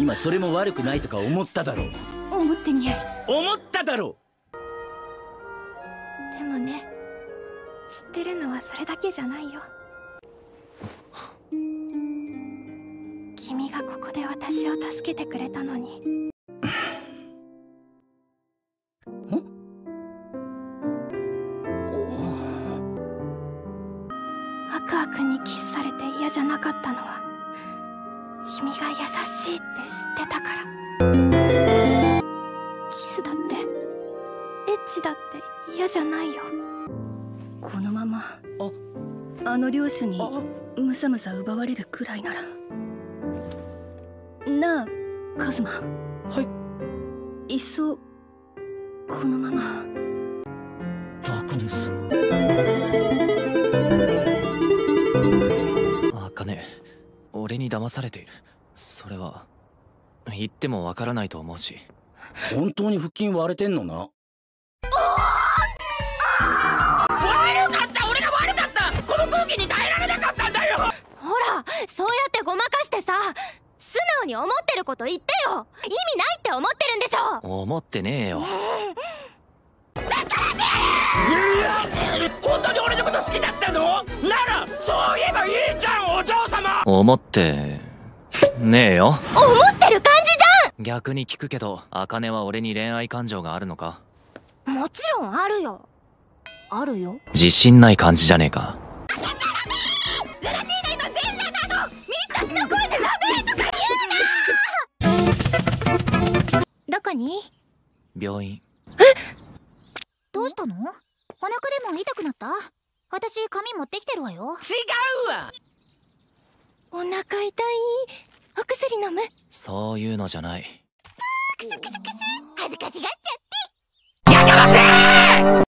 今それも悪くないとか思っただろう。 思ってみえ。 思っただろでもね、知ってるのはそれだけじゃないよ。君がここで私を助けてくれたのに。アクア君にキスされて嫌じゃなかったのは君が優しいって知ってたから。キスだってエッチだって嫌じゃないよ。 このままあの領主にむさむさ奪われるくらいなら。なあカズマ。はい。いっそこのまま。 ダークネス。 茜、俺に騙されている。それは言ってもわからないと思うし。 本当に腹筋割れてんのな。悪かった、俺が悪かった。この空気に耐えられなかったんだよ。 ほら、そうやってごまかしてさ、素直に思ってること言ってよ。意味ないって思ってるんでしょ。 思ってねえよ。 だからね。本当に俺のこと好きだったの？ならそう言えばいいじゃん、お嬢様。 思ってねえよ。 思ってる感じじゃん。 逆に聞くけど、茜は俺に恋愛感情があるのか？ もちろんあるよ。あるよ。 自信ない感じじゃねえか。 ルラティーナ今全裸なの。ミスたちの声でラメとか言うな。どこに？ 病院。 どうしたの？お腹でも痛くなった？私髪持ってきてるわよ。 違うわ。 お腹痛い。お薬飲む？ そういうのじゃない。 クスクスクス。恥ずかしがっち